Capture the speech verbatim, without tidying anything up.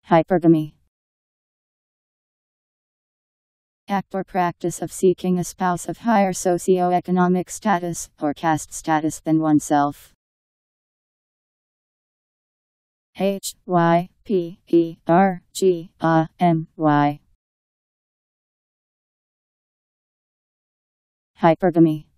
Hypergamy. Act or practice of seeking a spouse of higher socioeconomic status, or caste status than oneself. H Y P E R G A M Y. Hypergamy.